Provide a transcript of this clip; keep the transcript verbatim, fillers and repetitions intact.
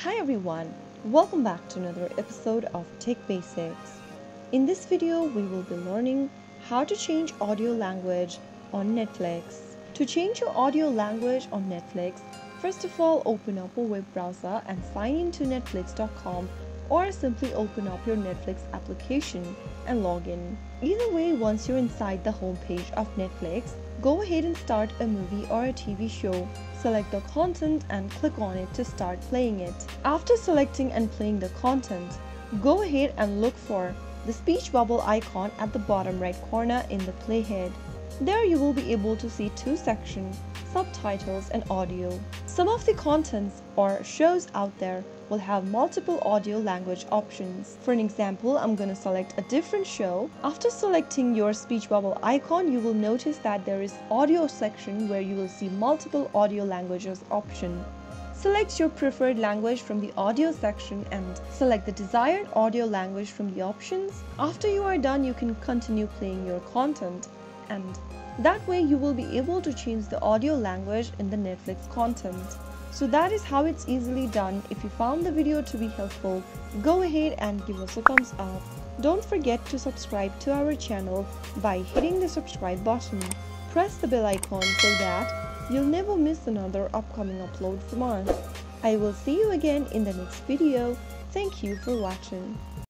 Hi everyone, welcome back to another episode of Tech Basics. In this video, we will be learning how to change audio language on Netflix. To change your audio language on Netflix, first of all, open up a web browser and sign in to netflix dot com, or simply open up your Netflix application and log in. Either way, once you're inside the home page of Netflix, go ahead and start a movie or a T V show. Select the content and click on it to start playing it. After selecting and playing the content, go ahead and look for the speech bubble icon at the bottom right corner in the playhead. There you will be able to see two sections, subtitles and audio. Some of the contents or shows out there will have multiple audio language options. For an example, I'm going to select a different show. After selecting your speech bubble icon, you will notice that there is audio section where you will see multiple audio languages option. Select your preferred language from the audio section and select the desired audio language from the options. After you are done, you can continue playing your content, and that way you will be able to change the audio language in the Netflix content. So that is how it's easily done. If you found the video to be helpful, go ahead and give us a thumbs up. Don't forget to subscribe to our channel by hitting the subscribe button. Press the bell icon so that you'll never miss another upcoming upload from us. I will see you again in the next video. Thank you for watching.